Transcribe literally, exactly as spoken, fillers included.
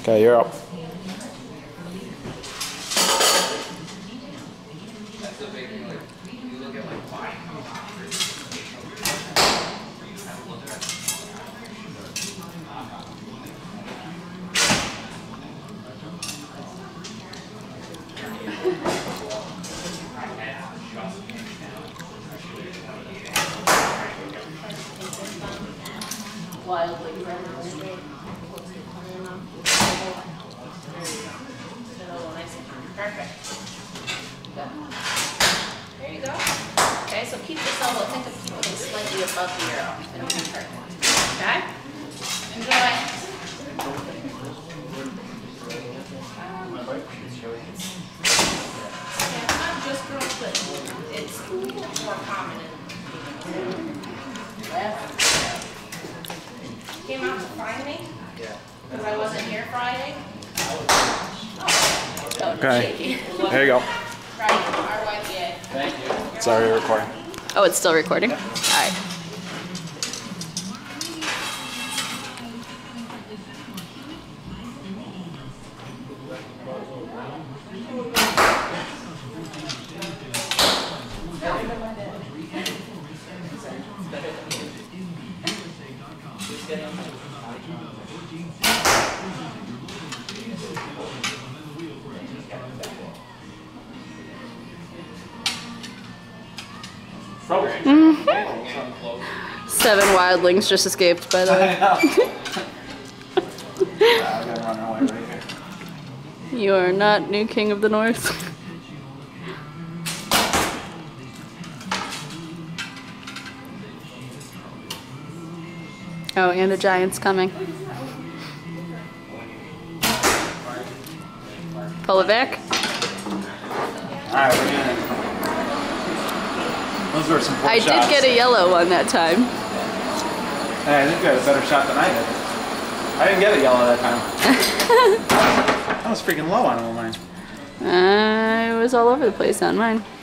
Okay, you're up. Wildly straight. Perfect. Good. There you go. Okay, so keep this elbow, think of looking slightly above the arrow. It'll be perfect. Okay? Enjoy. Yeah, it's not just girls, but it's more common in left. Came out to find me? Yeah. Because I wasn't here Friday? Oh, Okay. There you go. Friday, R Y P A. Thank you. It's already recording. Oh, it's still recording? Yeah. All right. Mm-hmm. Seven wildlings just escaped, by the way. Yeah, I gotta run away right here. You are not new king of the north. Oh, and a giant's coming. Pull it back. Alright, we're doing it. Those were some poor I shots. did get a yellow one that time. Hey, I think you had a better shot than I did. I didn't get a yellow that time. I was freaking low on all mine. I was all over the place on mine.